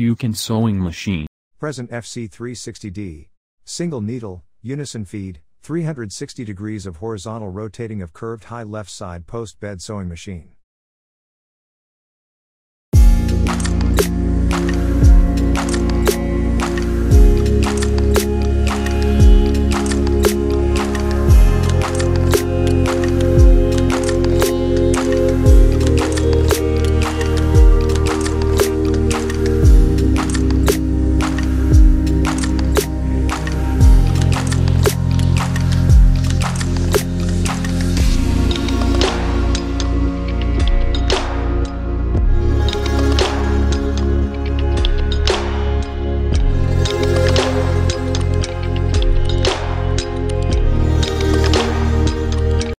Fucen Sewing Machine. Present FC-360D. Single needle, Unison Feed, 360 degrees of horizontal rotating of curved high left side post bed sewing machine.